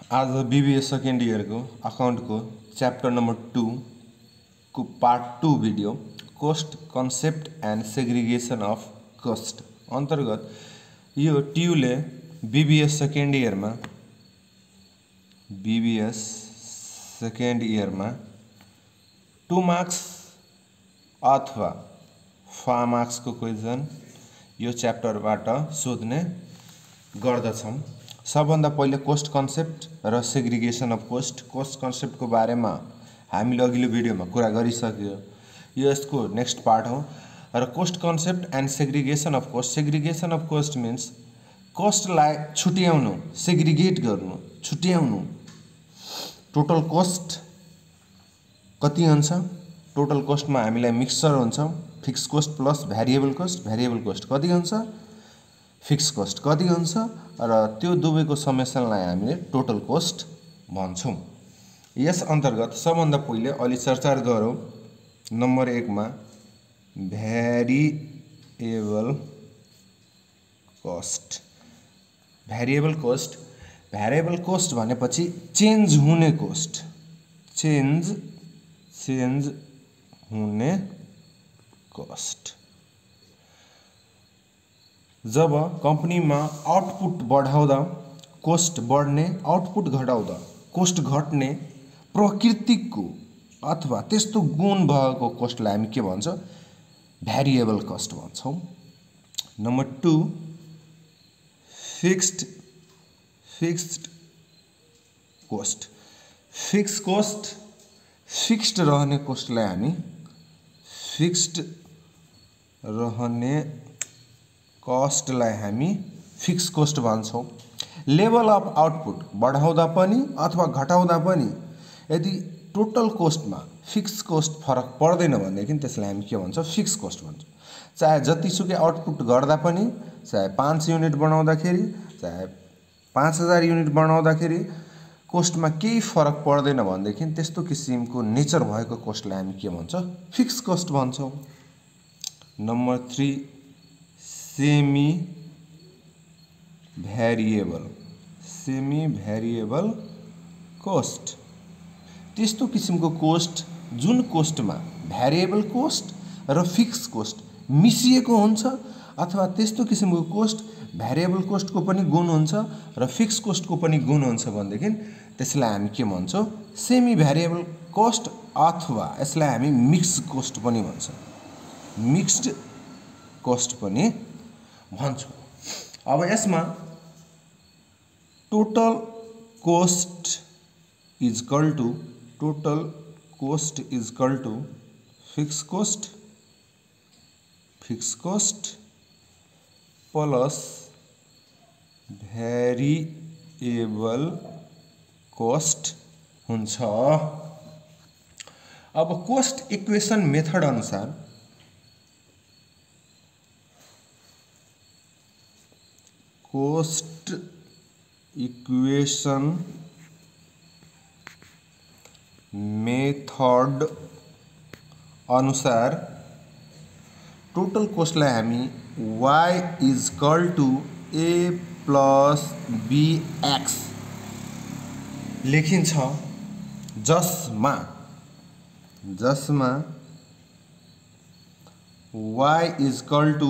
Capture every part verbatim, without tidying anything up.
आज BBA second year को account को चैप्टर नंबर टू को part two video cost concept and segregation of cost अंतर्गत यो ट्यूले बीबीएस सेकेंड ईयर में बीबीएस सेकेंड ईयर में टू मार्क्स अथवा फाइव मार्क्स को क्वेश्चन यो चैप्टर बाट सोध्ने गर्दछौं। सबभन्दा पहिले कोस्ट कन्सेप्ट र segregation of cost cost concept को बारे में हामीले अघिल्लो भिडियो में कुरा गरिसक्यो। यो यसको नेक्स्ट पार्ट हो। र cost concept and segregation of cost segregation of cost means कोस्टलाई छुट्याउनु, सेग्रीगेट गर्नु, छुट्याउनु। टोटल कोस्ट कति हुन्छ? टोटल कोस्ट में हामीलाई मिक्सचर हुन्छ, fix cost plus variable cost. Variable cost कति हुन्छ? फिक्स कोस्ट कति हुन्छ? र त्यो दुवैको समेसनलाई हामीले टोटल कोस्ट भन्छौं। यस अंतर्गत सबभन्दा पहिले अलि चर्चा गरौं। नंबर एक में variable cost. Variable cost variable cost भनेपछि चेन्ज हुने कोस्ट, चेन्ज चेन्ज हुने कोस्ट। जब कंपनी में आउटपुट बढ़ाउँदा कोस्ट बढ़ने, आउटपुट घटाउँदा कोस्ट घट्ने प्रकृतिको अथवा त्यस्तो गुण भएको कोस्टलाई हामी के भन्छ? भेरिएबल कोस्ट भन्छौं। Number two fixed fixed cost. Fix cost fixed रहने कोस्टलाई हामी फिक्स्ड रहने कोस्टलाई हामी फिक्स कोस्ट भन्छौं। लेभल अफ आउटपुट बढाउँदा पनि अथवा घटाउँदा पनि यदि टोटल कोस्ट में फिक्स कोस्ट फरक पर्दैन भनेदेखि त्यसलाई हामी के भन्छौं? Fix cost भन्छौं। चाहे जतिसुकै आउटपुट गर्दा पनि, चाहे पाँच युनिट बनाउँदाखेरि, चाहे पाँच हजार युनिट बनाउँदाखेरि कोस्ट में केही फरक पर्दैन भनेदेखि त्यस्तो किसिमको नेचर भएको कोस्टलाई हामी के भन्छौं? फिक्स कोस्ट भन्छौं। Number three semi variable semi variable cost. त्यस्तो किसिमको कोस्ट जुन कोस्ट में भेरिएबल कोस्ट र फिक्स कोस्ट मिसिएको हुन्छ अथवा त्यस्तो किसिमको कोस्ट भेरिएबल कोस्ट को पनि गुण हुन्छ र फिक्स कोस्ट को पनि गुण हुन्छ भनेदेखि त्यसलाई हामी के भन्छौं? सेमी भेरिएबल कोस्ट अथवा यसलाई हामी मिक्स कोस्ट पनि भन्छौं, मिक्स्ड कोस्ट पनि भन्छौं। अब यसमा total cost is equal to total cost is equal to fix cost fix cost plus variable cost हुन्छ। अब कोस्ट इक्वेशन मेथड अनुसार कोस्ट इक्वेशन मेथड अनुसार टोटल कोस्टलाई हामी y is equal to a plus B X लेखिन्छ, जसमा जसमा y is equal to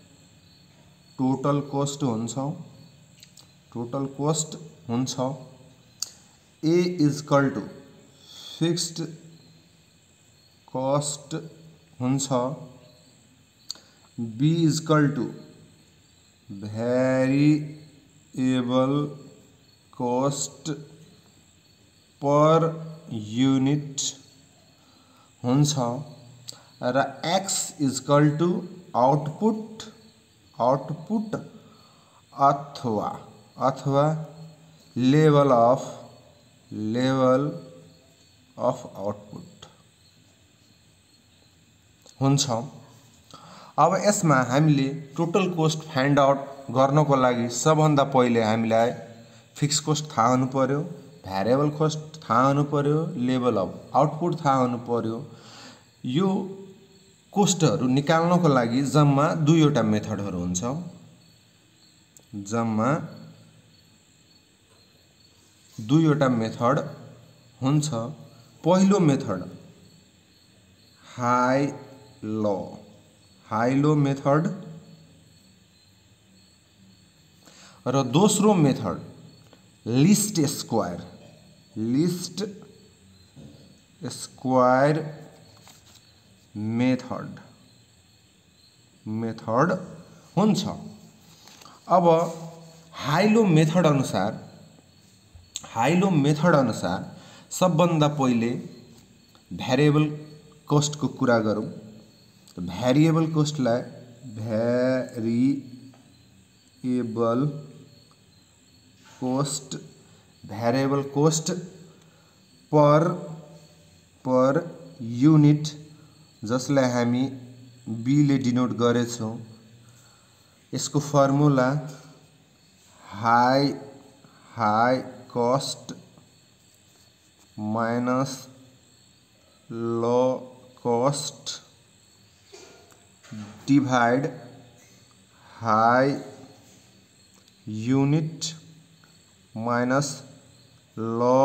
total cost हुन्छ, टोटल कोस्ट हुन्छ, a is equal to fixed cost हुन्छ, b is equal to variable cost per unit हुन्छ र x is equal to output output अथवा अथवा level of level of output हुन्छ। अब यसमा हामीले टोटल कोस्ट फाइन्ड आउट गर्नको लागि सबभन्दा पहिले हामीलाई फिक्स कोस्ट थाहा हुनु पर्यो, भेरिएबल कोस्ट थाहा हुनु पर्यो, लेभल अफ आउटपुट थाहा हुनु पर्यो। यो कोस्टहरु निकाल्नको लागि जम्मा दुईवटा मेथडहरु हुन्छ। जम्मा दुईवटा मेथड हुन्छ। पहिलो method high low high low method र दोस्रो method least square least square method method हुन्छ। अब हाइलो मेथड अनुसार हाइलो मेथड अनुसार सबभन्दा पहिले भ्यारिएबल कस्टको कुरा गरौँ। भ्यारिएबल कस्टलाई variable cost variable cost per per unit जसलाई हामी बी ले डिनोट गरेछौँ, यसको formula high high cost minus low cost divide high unit minus low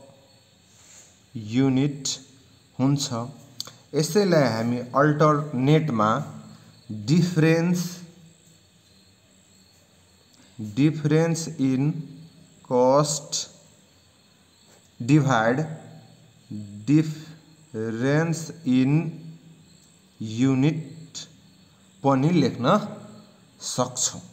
unit हुन्छ। यसैलाई हामी अल्टरनेटमा difference difference in cost divide difference in unit पनि लेख्न सक्छौं।